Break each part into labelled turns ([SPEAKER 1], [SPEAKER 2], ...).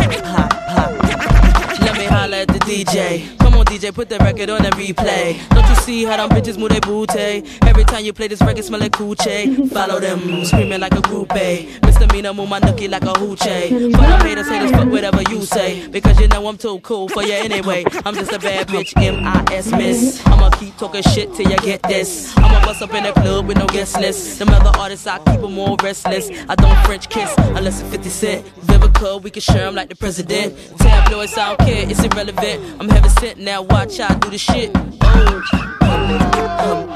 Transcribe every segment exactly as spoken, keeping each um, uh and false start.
[SPEAKER 1] hot, hot. Let me holler at the D J. Come on, D J, put the record on and replay. Don't you see how them bitches move their booty? Every time you play this record, smell like coochie. Follow them, screaming like a groupie. Misdemeanor, move my nookie like a hoochie. Fuck them haters, haters, fuck whatever you say. Because you know I'm too cool for you anyway. I'm just a bad bitch, M I S miss. I'ma keep talking shit till you get this. I'ma bust up in the club with no guest list. Them other artists, I keep them more restless. I don't French kiss unless it's fifty cent. Vivica, we can share them like the president. Tabloids, I don't care, it's irrelevant. I'm heaven sent, now watch how I do the shit. Oh. Um,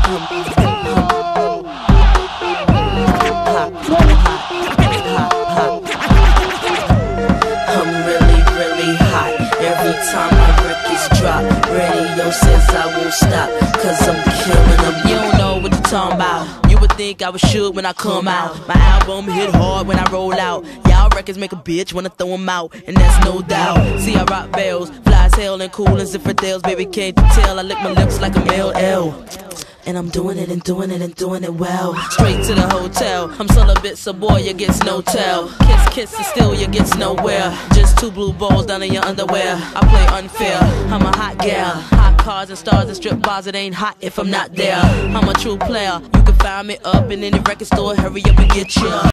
[SPEAKER 1] I'm really, really hot. Every time my records drop, radio says I won't stop, cause I'm killing them. You don't know what you're talking about. You would think I was shook when I come out. My album hit hard when I roll out. Y'all records make a bitch wanna throw them out, and that's no doubt. See, I rock bells, fly as hell and cool as infidels. Baby, can't you tell? I lick my lips like a male L. And I'm doing it and doing it and doing it well. Straight to the hotel. I'm celibate, so boy, you gets no tell. Kiss, kiss, and still you gets nowhere. Just two blue balls down in your underwear. I play unfair. I'm a hot gal. Hot cars and stars and strip bars. It ain't hot if I'm not there. I'm a true player. You can find me up in any record store. Hurry up and get ya.